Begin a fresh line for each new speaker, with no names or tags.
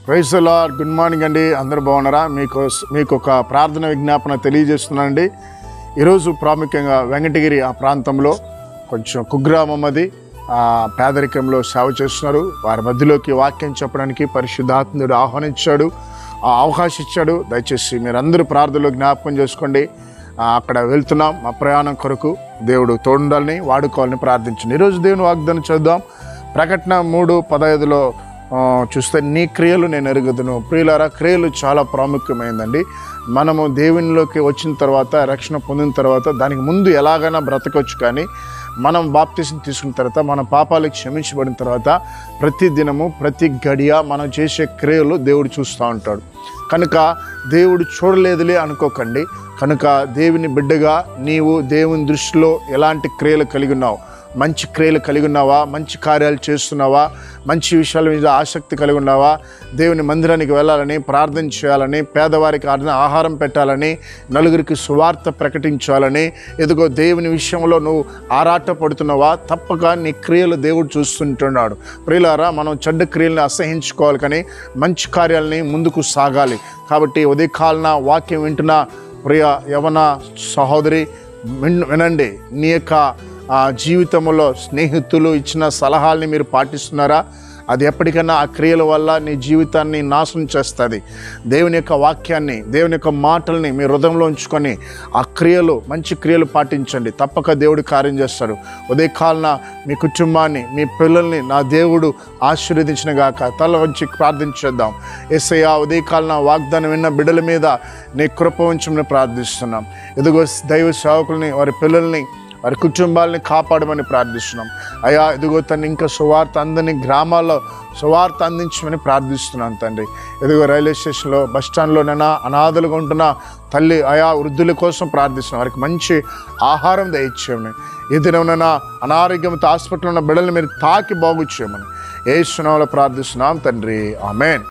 Praise the lord. Good morning అండి. అందరూ బాగున్నారా? మీకు ఒక ప్రార్థన విజ్ఞాపన తెలియజేస్తున్నానండి. ఈరోజు ప్రాముఖ్యంగా వెంకటగిరి ఆ ప్రాంతంలో కొంచెం కుగ్రామం అది పేదరికంలో సేవ చేస్తున్నారు. వారి మధ్యలోకి వాక్యం చెప్పడానికి పరిశుద్ధాత్ముడు ఆహ్వానించాడు, అవకాశం ఇచ్చాడు. దయచేసి మీరందరూ ప్రార్థనలో జ్ఞాపకం చేసుకోండి. అక్కడ వెళ్తున్నాం. మా ప్రయాణం కొరకు దేవుడు తోడుండాలని వాడుకోవాలని ప్రార్థించండి. ఈరోజు దేవుని వాగ్దానం చూద్దాం. ప్రకటన 3:15లో చూస్తే నీ క్రియలు నేను ఎరుగుదును. ప్రియులారా, క్రియలు చాలా ప్రాముఖ్యమైందండి. మనము దేవునిలోకి వచ్చిన తర్వాత, రక్షణ పొందిన తర్వాత దానికి ముందు ఎలాగైనా బ్రతకొచ్చు, కానీ మనం బాప్తిసం తీసుకున్న తర్వాత, మన పాపాలకు క్షమించబడిన తర్వాత ప్రతి దినము ప్రతి గడియ మనం చేసే క్రియలు దేవుడు చూస్తూ ఉంటాడు. కనుక దేవుడు చూడలేదులే అనుకోకండి. కనుక దేవుని బిడ్డగా నీవు దేవుని దృష్టిలో ఎలాంటి క్రియలు కలిగి ఉన్నావు? మంచి క్రియలు కలిగి ఉన్నావా? మంచి కార్యాలు చేస్తున్నావా? మంచి విషయాల మీద ఆసక్తి కలిగి ఉన్నావా? దేవుని మందిరానికి వెళ్ళాలని, ప్రార్థన చేయాలని, పేదవారికి ఆహారం పెట్టాలని, నలుగురికి సువార్త ప్రకటించాలని, ఎదుగో దేవుని విషయంలో నువ్వు ఆరాటపడుతున్నావా? తప్పక నీ క్రియలు దేవుడు చూస్తుంటున్నాడు. ప్రియులారా, మనం చెడ్డ క్రియల్ని అసహించుకోవాలి, కానీ మంచి కార్యాలని ముందుకు సాగాలి. కాబట్టి ఉదయకాలన వాక్యం వింటున్న ప్రియ యవన సహోదరి వినండి. నీ యొక్క జీవితంలో స్నేహితులు ఇచ్చిన సలహాల్ని మీరు పాటిస్తున్నారా? అది ఎప్పటికైనా ఆ క్రియల వల్ల నీ జీవితాన్ని నాశనం చేస్తుంది. దేవుని యొక్క వాక్యాన్ని, దేవుని యొక్క మాటల్ని మీ హృదయంలో ఉంచుకొని ఆ క్రియలు, మంచి క్రియలు పాటించండి. తప్పక దేవుడు కార్యం చేస్తాడు. ఉదయకాలన మీ కుటుంబాన్ని, మీ పిల్లల్ని నా దేవుడు ఆశీర్వదించిన గాక. తల వంచి ప్రార్థించేద్దాం. యేసయ్యా, ఉదయకాలన వాగ్దానం విన్న బిడ్డల మీద నీ కృప ఉంచమని ప్రార్థిస్తున్నాం. ఎదుగో దైవ సేవకుల్ని, వారి పిల్లల్ని, వారి కుటుంబాలని కాపాడమని ప్రార్థిస్తున్నాం. అయ్యా, ఇదిగో తను ఇంకా సువార్త అందని గ్రామాల్లో సువార్త అందించమని ప్రార్థిస్తున్నాను తండ్రి. ఇదిగో రైల్వే స్టేషన్లో, బస్టాండ్లోనైనా అనాథలుగా ఉంటున్న తల్లి, ఆయా వృద్ధుల కోసం ప్రార్థిస్తున్నాం. వారికి మంచి ఆహారం దయచేయమని, ఈ దినమునైనా అనారోగ్యంతో హాస్పిటల్లో ఉన్న బిడ్డల్ని మీరు తాకి బాగు చేయమని యేసు నామములో ప్రార్థిస్తున్నాం తండ్రి. ఆమేన్.